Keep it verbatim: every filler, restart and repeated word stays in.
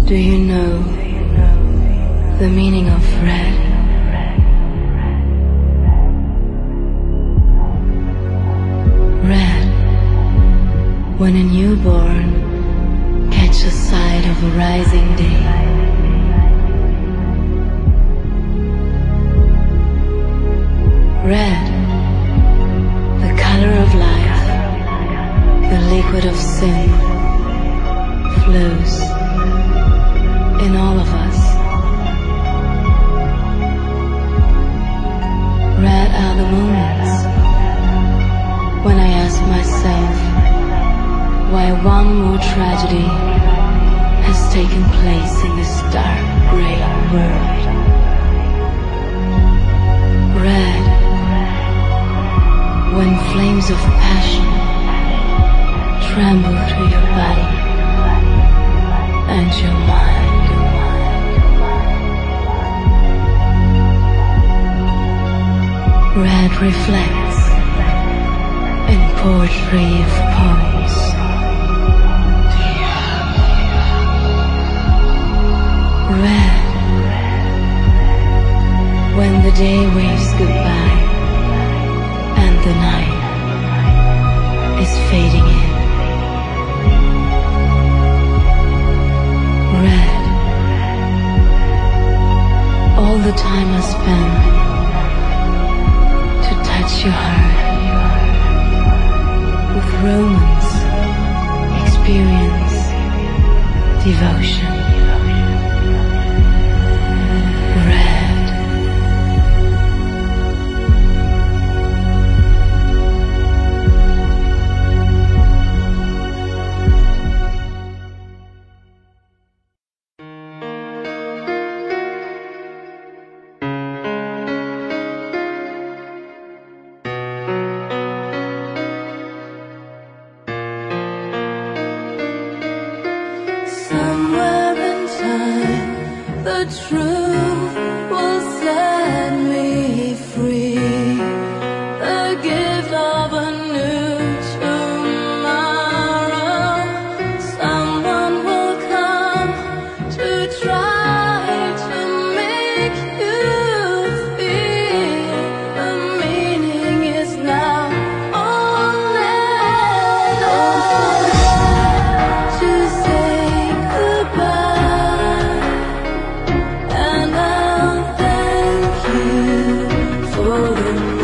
Do you know the meaning of red? Red, when a newborn catches sight of a rising day. Red, the color of life, the liquid of sin, flows in all of us. Red are the moments when I ask myself why one more tragedy has taken place in this dark gray world. Red, when flames of passion tremble through your body and your mind. Red reflects in poetry of poems. Red, when the day waves goodbye and the night is fading in. Red, all the time I spend to touch your heart with romance, experience, devotion. Red, somewhere in time, the truth will set me free. The gift of a new tomorrow. Someone will come to try to make you feel the meaning is now only to say goodbye. And I'll thank you for the